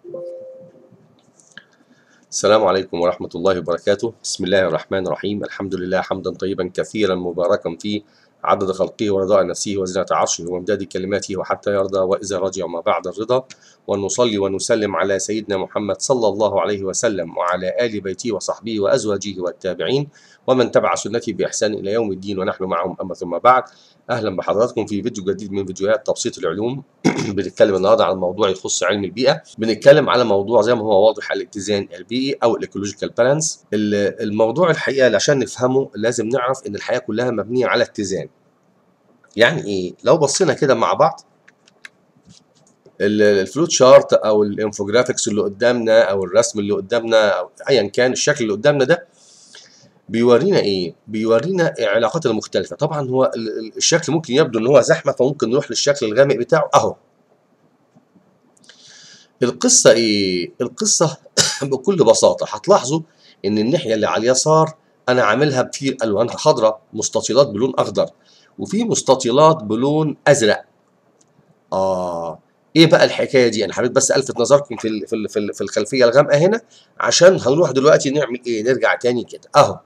السلام عليكم ورحمة الله وبركاته. بسم الله الرحمن الرحيم. الحمد لله حمدا طيبا كثيرا مباركا فيه عدد خلقه ورضاء نفسه وزنة عرشه وامداد كلماته وحتى يرضى وإذا رجع ما بعد الرضا. ونصلي ونسلم على سيدنا محمد صلى الله عليه وسلم وعلى آل بيته وصحبه وأزواجه والتابعين ومن تبع سنته بإحسان إلى يوم الدين ونحن معهم. أما ثم بعد، أهلا بحضراتكم في فيديو جديد من فيديوهات تبسيط العلوم. بنتكلم النهارده عن موضوع يخص علم البيئة. بنتكلم على موضوع زي ما هو واضح، الاتزان البيئي أو الايكولوجيكال بالانس. الموضوع الحقيقة عشان نفهمه لازم نعرف إن الحياة كلها مبنية على اتزان. يعني إيه؟ لو بصينا كده مع بعض الفلوت شارت أو الانفوجرافيكس اللي قدامنا أو الرسم اللي قدامنا أو أيا كان الشكل اللي قدامنا ده بيورينا ايه؟ بيورينا العلاقات المختلفه. طبعا هو الشكل ممكن يبدو ان هو زحمه، فممكن نروح للشكل الغامق بتاعه اهو. القصه ايه؟ القصه بكل بساطه هتلاحظوا ان الناحيه اللي على اليسار انا عاملها في الوان خضراء، مستطيلات بلون اخضر، وفي مستطيلات بلون ازرق. ايه بقى الحكايه دي؟ انا حبيت بس الفت نظركم في الخلفيه الغامقه هنا، عشان هنروح دلوقتي نعمل ايه؟ نرجع تاني كده اهو.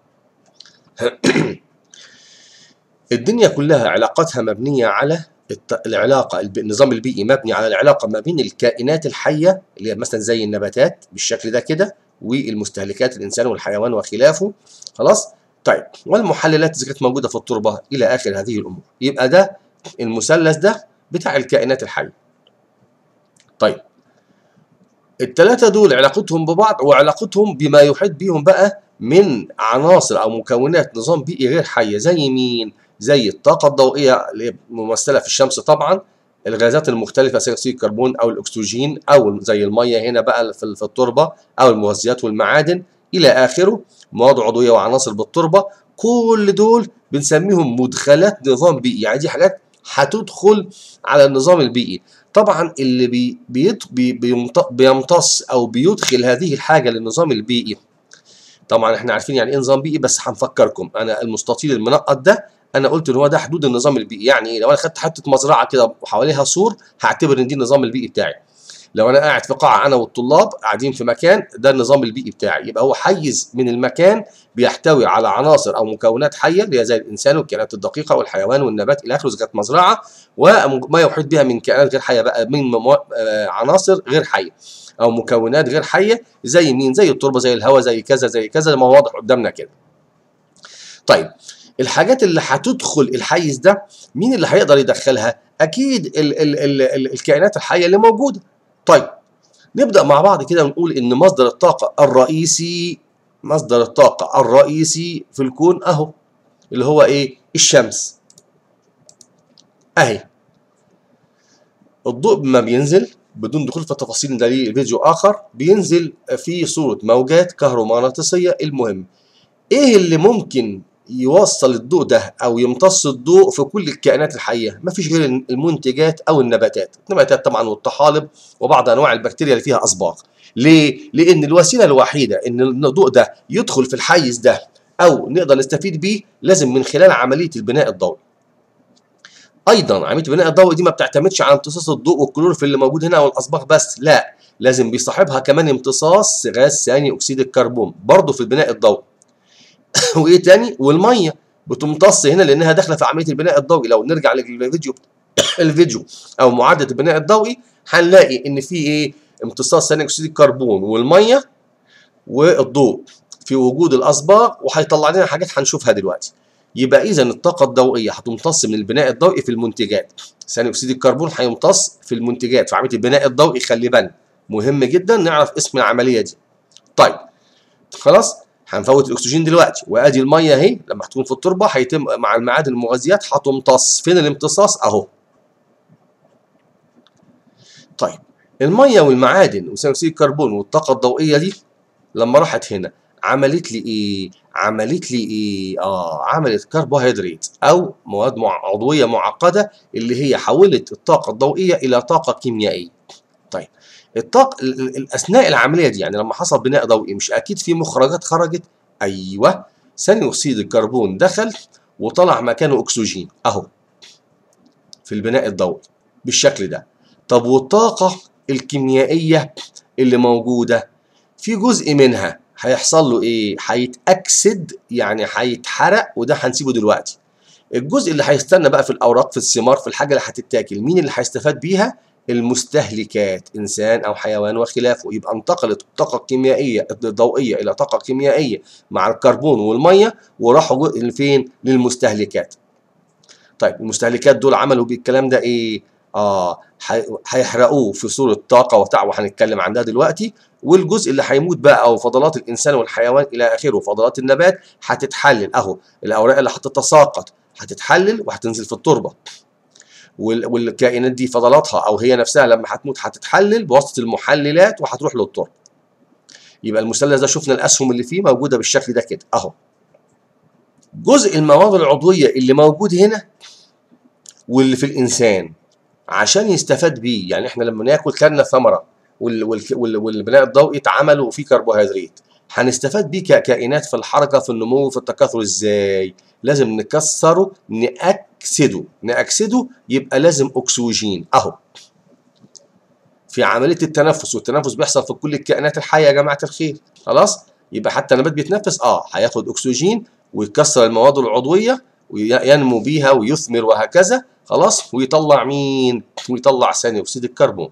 الدنيا كلها علاقاتها مبنية على النظام البيئي مبني على العلاقة ما بين الكائنات الحية اللي هي مثلا زي النباتات بالشكل ده كده، والمستهلكات الإنسان والحيوان وخلافه. خلاص؟ طيب، والمحللات إذا كانت موجودة في التربة إلى آخر هذه الأمور. يبقى ده المثلث ده بتاع الكائنات الحية. طيب، الثلاثة دول علاقتهم ببعض وعلاقتهم بما يحيط بيهم بقى من عناصر أو مكونات نظام بيئي غير حية. زي مين؟ زي الطاقة الضوئية اللي ممثلة في الشمس طبعا، الغازات المختلفة ثاني أكسيد الكربون أو الأكسجين، أو زي المية هنا بقى في التربة، أو المغذيات والمعادن إلى آخره، مواد عضوية وعناصر بالتربة. كل دول بنسميهم مدخلات نظام بيئي، يعني دي حاجات هتدخل على النظام البيئي. طبعا اللي بيمتص او بيدخل هذه الحاجه للنظام البيئي، طبعا احنا عارفين يعني ايه نظام بيئي، بس هنفكركم. انا المستطيل المنقط ده انا قلت ان هو ده حدود النظام البيئي. يعني ايه؟ لو انا خدت حته مزرعه كده وحواليها سور، هعتبر ان دي النظام البيئي بتاعي. لو انا قاعد في قاعه انا والطلاب قاعدين في مكان، ده النظام البيئي بتاعي. يبقى هو حيز من المكان بيحتوي على عناصر او مكونات حيه اللي هي زي الانسان والكائنات الدقيقه والحيوان والنبات الى اخره اذا كانت مزرعه، وما يحيط بها من كائنات غير حيه بقى، من عناصر غير حيه او مكونات غير حيه. زي مين؟ زي التربه، زي الهواء، زي كذا زي كذا، ما هو واضح قدامنا كده. طيب، الحاجات اللي هتدخل الحيز ده مين اللي هيقدر يدخلها؟ اكيد الكائنات الحيه اللي موجوده. طيب، نبدأ مع بعض كده ونقول إن مصدر الطاقة الرئيسي في الكون أهو، اللي هو إيه؟ الشمس. أهي. الضوء ما بينزل بدون دخول في التفاصيل، ده ليه فيديو آخر، بينزل في صورة موجات كهرومغناطيسية. المهم، إيه اللي ممكن يوصل الضوء ده أو يمتص الضوء في كل الكائنات الحية؟ مفيش غير المنتجات أو النباتات طبعا، والطحالب وبعض أنواع البكتيريا اللي فيها أصباغ. ليه؟ لأن الوسيلة الوحيدة إن الضوء ده يدخل في الحيز ده أو نقدر نستفيد بيه لازم من خلال عملية البناء الضوئي. أيضا عملية البناء الضوئي دي ما بتعتمدش على امتصاص الضوء والكلوروفيل اللي موجود هنا والأصباغ بس، لا، لازم بيصاحبها كمان امتصاص غاز ثاني أكسيد الكربون برضه في البناء الضوئي. وايه تاني؟ والميه بتمتص هنا لانها داخله في عمليه البناء الضوئي. لو نرجع الفيديو او معادله البناء الضوئي، هنلاقي ان في ايه؟ امتصاص ثاني اكسيد الكربون والميه والضوء في وجود الاصباغ، وهيطلع لنا حاجات هنشوفها دلوقتي. يبقى اذا الطاقه الضوئيه هتمتص من البناء الضوئي في المنتجات، ثاني اكسيد الكربون هيمتص في المنتجات في عمليه البناء الضوئي. خلي بالنا، مهم جدا نعرف اسم العمليه دي. طيب، خلاص، هنفوت الاكسجين دلوقتي، وادي الميه اهي لما هتكون في التربه هيتم مع المعادن المغذيات هتمتص. فين الامتصاص؟ اهو. طيب، الميه والمعادن وثاني اكسيد الكربون والطاقه الضوئيه دي لما راحت هنا عملت لي ايه؟ عملت كربوهيدرات او مواد عضويه معقده، اللي هي حولت الطاقه الضوئيه الى طاقه كيميائيه. طيب، الطاقه اثناء العمليه دي، يعني لما حصل بناء ضوئي، مش اكيد في مخرجات خرجت؟ ايوه، ثاني اكسيد الكربون دخل وطلع مكانه اكسجين اهو في البناء الضوئي بالشكل ده. طب والطاقه الكيميائيه اللي موجودة في جزء منها هيحصل له ايه؟ هيتأكسد، يعني هيتحرق، وده هنسيبه دلوقتي. الجزء اللي هيستنى بقى في الأوراق، في الثمار، في الحاجة اللي هتتاكل، مين اللي هيستفاد بيها؟ المستهلكات، إنسان أو حيوان وخلافه. يبقى انتقلت الطاقة الكيميائية الضوئية إلى طاقة كيميائية مع الكربون والمية، وراحوا فين؟ للمستهلكات. طيب المستهلكات دول عملوا بالكلام ده ايه؟ هيحرقوه في صورة طاقة وهنتكلم عن ده دلوقتي. والجزء اللي هيموت بقى، او فضلات الانسان والحيوان الى اخره، فضلات النبات هتتحلل اهو. الاوراق اللي هتتساقط هتتحلل وهتنزل في التربة، والكائنات دي فضلاتها او هي نفسها لما هتموت هتتحلل بواسطة المحللات وهتروح للتربة. يبقى المثلث ده شفنا الاسهم اللي فيه موجودة بالشكل ده كده اهو. جزء المواد العضوية اللي موجود هنا واللي في الانسان عشان يستفاد بيه، يعني احنا لما ناكل كلنا ثمره والبناء الضوئي اتعمل وفيه كربوهيدرات، هنستفاد بيه ككائنات في الحركه، في النمو، في التكاثر. ازاي؟ لازم نكسره، نأكسده يبقى لازم اكسجين اهو في عمليه التنفس، والتنفس بيحصل في كل الكائنات الحيه يا جماعه الخير. خلاص؟ يبقى حتى النبات بيتنفس هياخد اكسجين ويكسر المواد العضويه وينمو بيها ويثمر وهكذا. خلاص؟ ويطلع مين؟ ويطلع ثاني اكسيد الكربون.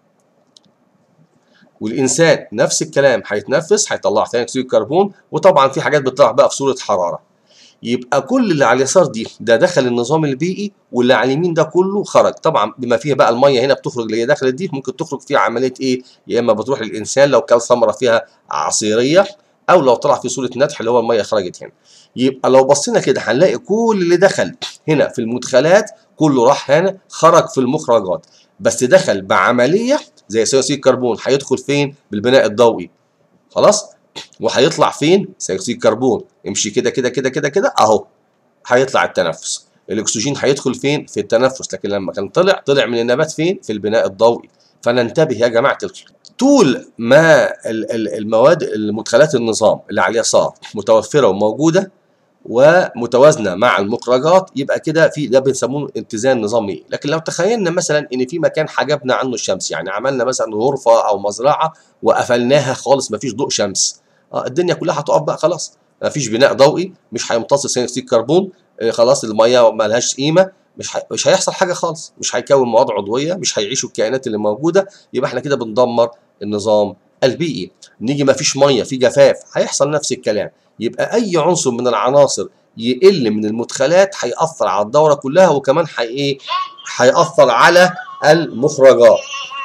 والانسان نفس الكلام، هيتنفس هيطلع ثاني اكسيد الكربون، وطبعا في حاجات بتطلع بقى في صوره حراره. يبقى كل اللي على اليسار دي ده دخل النظام البيئي، واللي على اليمين ده كله خرج. طبعا بما فيها بقى الميه هنا بتخرج، اللي هي دخلت دي ممكن تخرج فيها عمليه ايه؟ يا اما بتروح للانسان لو كل ثمره فيها عصيريه، او لو طلع في صوره نتح اللي هو الميه خرجت هنا. يبقى لو بصينا كده هنلاقي كل اللي دخل هنا في المدخلات كله راح هنا، خرج في المخرجات، بس دخل بعمليه زي ثاني اكسيد الكربون. هيدخل فين؟ بالبناء الضوئي. خلاص؟ وهيطلع فين؟ ثاني اكسيد الكربون. امشي كده كده كده كده كده اهو، هيطلع التنفس. الاكسجين هيدخل فين؟ في التنفس. لكن لما كان طلع من النبات فين؟ في البناء الضوئي. فننتبه يا جماعه الخير، طول ما المواد المدخلات النظام اللي على اليسار متوفره وموجوده ومتوازنه مع المخرجات، يبقى كده ده بنسموه اتزان نظامي. لكن لو تخيلنا مثلا ان في مكان حجبنا عنه الشمس، يعني عملنا مثلا غرفه او مزرعه وقفلناها خالص، مفيش ضوء شمس، الدنيا كلها هتقف بقى خلاص. مفيش بناء ضوئي، مش هيمتص ثاني اكسيد الكربون، خلاص الميه ما لهاش قيمه، مش هيحصل حاجه خالص، مش هيكون مواد عضويه، مش هيعيشوا الكائنات اللي موجوده. يبقى احنا كده بندمر النظام البيئي. نيجي مفيش ميه، في جفاف، هيحصل نفس الكلام. يبقى اي عنصر من العناصر يقل من المدخلات هيأثر على الدوره كلها، وكمان هيأثر على المخرجات،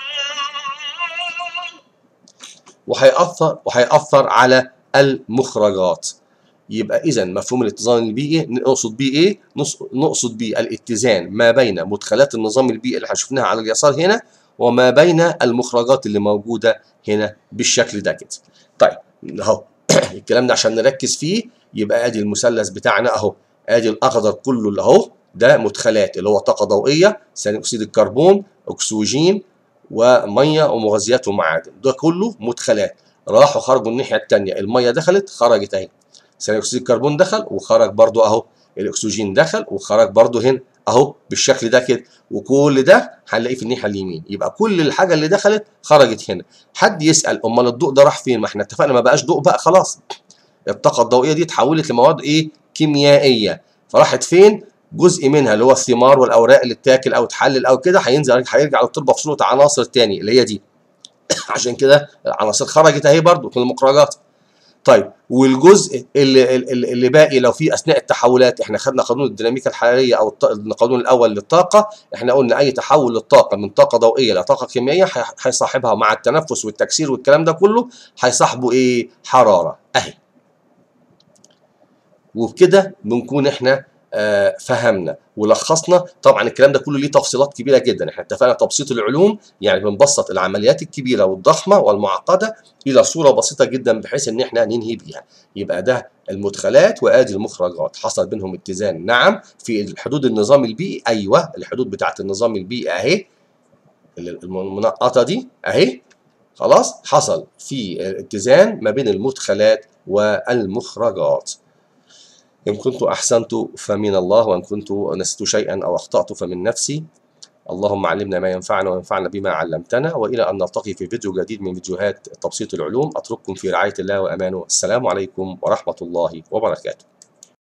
وهيأثر على المخرجات. يبقى إذا مفهوم الاتزان البيئي نقصد بيه إيه؟ نقصد بيه الاتزان ما بين مدخلات النظام البيئي اللي شفناها على اليسار هنا، وما بين المخرجات اللي موجودة هنا بالشكل ده كده. طيب أهو الكلام ده عشان نركز فيه. يبقى ادي المثلث بتاعنا اهو، ادي الاخضر كله اللي اهو ده مدخلات، اللي هو طاقه ضوئيه، ثاني اكسيد الكربون، اكسجين وميه ومغذيات ومعادن، ده كله مدخلات. راحوا خرجوا الناحيه الثانيه، الميه دخلت خرجت اهي، ثاني اكسيد الكربون دخل وخرج برضو اهو، الاكسجين دخل وخرج برضو هنا اهو بالشكل ده كده، وكل ده هنلاقيه في الناحيه اليمين. يبقى كل الحاجه اللي دخلت خرجت هنا. حد يسال امال الضوء ده راح فين؟ ما احنا اتفقنا ما بقاش ضوء بقى خلاص، الطاقه الضوئيه دي اتحولت لمواد ايه؟ كيميائيه. فراحت فين؟ جزء منها اللي هو الثمار والاوراق اللي اتاكل او اتحلل او كده هيرجع للتربه في صوره عناصر تاني اللي هي دي. عشان كده العناصر خرجت اهي برضو من المخرجات. طيب والجزء اللي باقي لو في اثناء التحولات، احنا خدنا قانون الديناميكا الحراريه او القانون الاول للطاقه، احنا قلنا اي تحول للطاقه من طاقه ضوئيه لطاقه كيميائيه هيصاحبها مع التنفس والتكسير والكلام ده كله هيصاحبه ايه؟ حراره اهي. وبكده بنكون احنا فهمنا ولخصنا. طبعا الكلام ده كله ليه تفصيلات كبيره جدا، احنا اتفقنا تبسيط العلوم، يعني بنبسط العمليات الكبيره والضخمه والمعقده الى صوره بسيطه جدا بحيث ان احنا ننهي بيها. يبقى ده المدخلات وادي المخرجات، حصل بينهم اتزان نعم في الحدود النظام البيئي. ايوه الحدود بتاعت النظام البيئي اهي، المنقطه دي اهي. خلاص حصل في اتزان ما بين المدخلات والمخرجات. إن كنت أحسنت فمن الله، وإن كنت نسيت شيئا أو أخطأت فمن نفسي. اللهم علمنا ما ينفعنا وانفعنا بما علمتنا، وإلى أن نلتقي في فيديو جديد من فيديوهات تبسيط العلوم. أترككم في رعاية الله وأمانه. السلام عليكم ورحمة الله وبركاته.